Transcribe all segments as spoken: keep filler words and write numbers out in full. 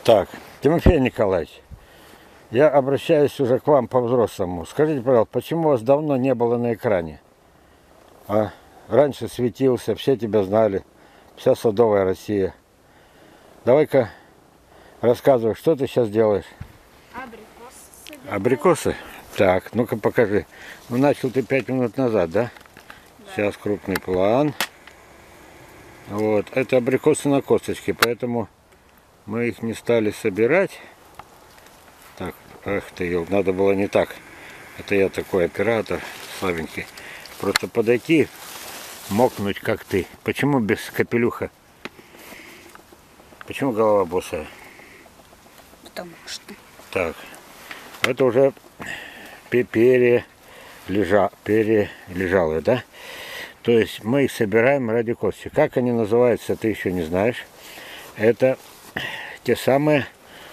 Так, Тимофей Николаевич, я обращаюсь уже к вам по-взрослому. Скажите, пожалуйста, почему вас давно не было на экране? А? Раньше светился, все тебя знали, вся Садовая Россия. Давай-ка рассказывай, что ты сейчас делаешь? Абрикосы собираю. Абрикосы? Так, ну-ка покажи. Ну, начал ты пять минут назад, да? Да. Сейчас крупный план. Вот, это абрикосы на косточке, поэтому мы их не стали собирать. Так, эх ты, ел, надо было не так. Это я такой оператор слабенький. Просто подойти, мокнуть как ты. Почему без капелюха? Почему голова босая? Потому что. Так, это уже перележа, перележалые, да? То есть мы их собираем ради кости. Как они называются, ты еще не знаешь. Это те самые,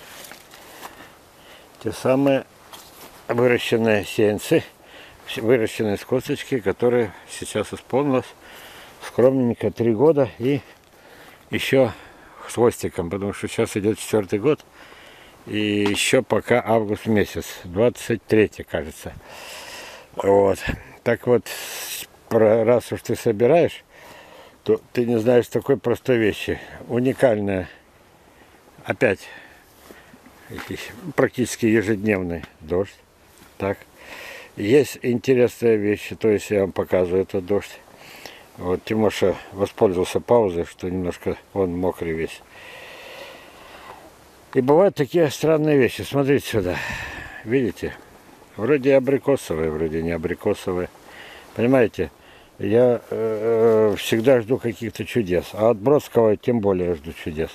те самые выращенные сеянцы, выращенные с косточки, которые сейчас исполнилось скромненько три года и еще с хвостиком, потому что сейчас идет четвертый год. И еще пока август месяц, двадцать третий, кажется. Вот. Так вот, раз уж ты собираешь, то ты не знаешь такой простой вещи. Уникальная, опять, практически ежедневный дождь. Так. Есть интересные вещи, то есть я вам показываю этот дождь. Вот Тимоша воспользовался паузой, что немножко он мокрый весь. И бывают такие странные вещи. Смотрите сюда. Видите? Вроде абрикосовые, вроде не абрикосовые. Понимаете? Я э, всегда жду каких-то чудес. А от Бродского тем более жду чудес.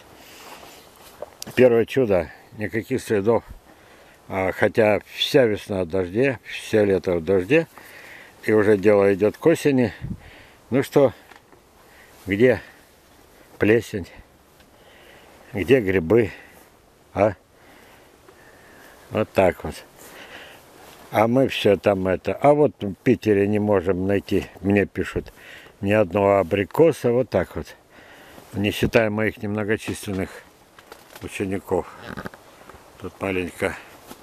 Первое чудо. Никаких следов. А, хотя вся весна в дожде, все лето в дожде. И уже дело идет к осени. Ну что? Где плесень? Где грибы? А? Вот так вот. А мы все там это. А вот в Питере не можем найти, мне пишут, ни одного абрикоса. Вот так вот. Не считая моих немногочисленных учеников. Тут маленько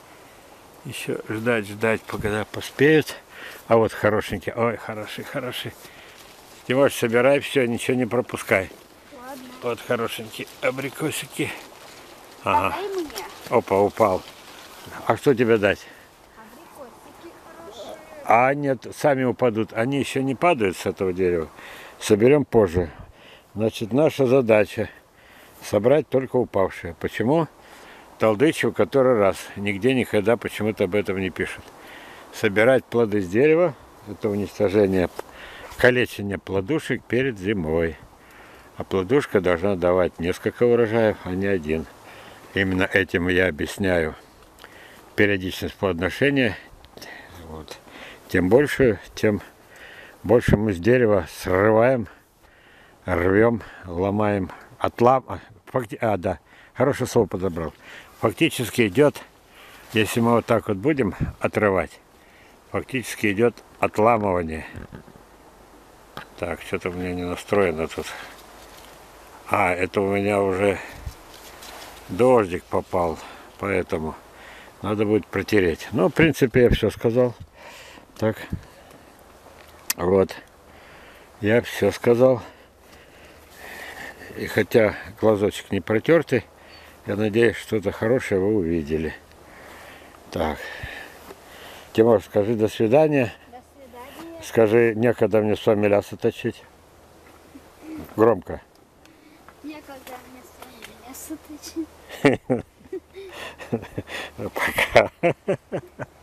еще ждать, ждать, когда поспеют. А вот хорошенький. Ой, хороший, хороший. Тимош, собирай все, ничего не пропускай. Ладно. Вот хорошенькие абрикосики. Ага. Дай мне. Опа, упал. А что тебе дать? Абрикосики хорошие. А нет, сами упадут. Они еще не падают с этого дерева. Соберем позже. Значит, наша задача собрать только упавшие. Почему? Толдычу который раз. Нигде никогда почему-то об этом не пишут. Собирать плоды с дерева — это уничтожение, калечение плодушек перед зимой. А плодушка должна давать несколько урожаев, а не один. Именно этим я объясняю периодичность плодоношения. Вот. Тем больше, тем больше мы с дерева срываем, рвем, ломаем, отлам... Факти... А, да, хорошее слово подобрал. Фактически идет, если мы вот так вот будем отрывать, фактически идет отламывание. Так, что-то у меня не настроено тут. А, это у меня уже дождик попал, поэтому надо будет протереть. Ну, в принципе, я все сказал. Так, вот, я все сказал. И хотя глазочек не протертый, я надеюсь, что-то хорошее вы увидели. Так, Тимур, скажи до свидания. До свидания. Скажи, некогда мне с вами лясы точить. Громко. Некогда мне с вами мясо точить. Пока.